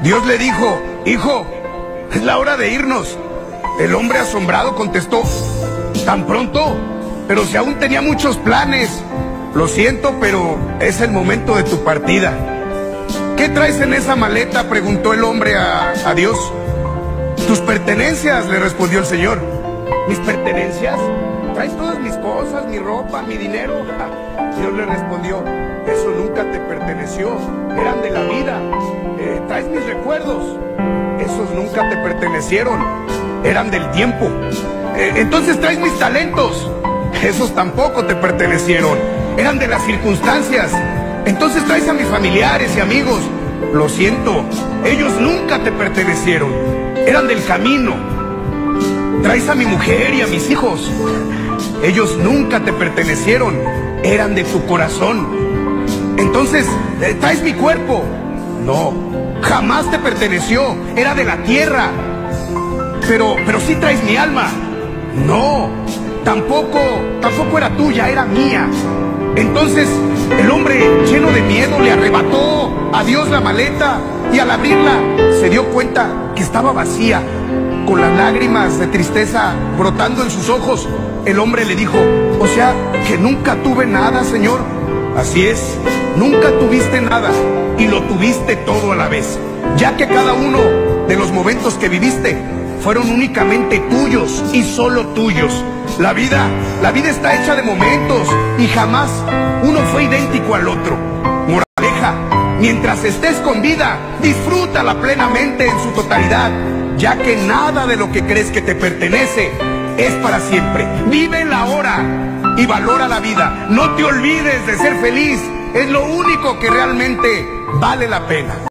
Dios le dijo: hijo, es la hora de irnos. El hombre asombrado contestó: ¿tan pronto? Pero si aún tenía muchos planes. Lo siento, pero es el momento de tu partida. ¿Qué traes en esa maleta?, preguntó el hombre a Dios. Tus pertenencias, le respondió el Señor. ¿Mis pertenencias? ¿Traes todas mis cosas, mi ropa, mi dinero? Dios le respondió: eso nunca te perteneció, eran de la vida. ¿Traes mis recuerdos? Esos nunca te pertenecieron, eran del tiempo. Entonces traes mis talentos. Esos tampoco te pertenecieron, eran de las circunstancias. Entonces traes a mis familiares y amigos. Lo siento, ellos nunca te pertenecieron, eran del camino. Traes a mi mujer y a mis hijos. Ellos nunca te pertenecieron, eran de tu corazón. Entonces, ¿traes mi cuerpo? No, jamás te perteneció, era de la tierra. Pero sí traes mi alma. No, tampoco era tuya, era mía. Entonces el hombre, lleno de miedo, le arrebató a Dios la maleta, y al abrirla se dio cuenta que estaba vacía. Con las lágrimas de tristeza brotando en sus ojos, el hombre le dijo: o sea, que nunca tuve nada, Señor. Así es, nunca tuviste nada, y lo tuviste todo a la vez, ya que cada uno de los momentos que viviste fueron únicamente tuyos y solo tuyos. La vida está hecha de momentos, y jamás uno fue idéntico al otro. Moraleja: mientras estés con vida, disfrútala plenamente en su totalidad, ya que nada de lo que crees que te pertenece es para siempre. Vive la hora y valora la vida. No te olvides de ser feliz, es lo único que realmente vale la pena.